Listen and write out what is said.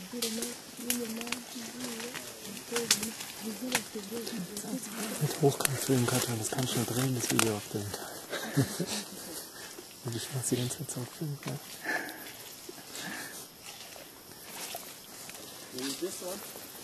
Mit Hochkantfilm, Katrin, das kannst du nur drehen, das Video auf dem. Und ich mach die ganze Zeit so filmen, ja. This one?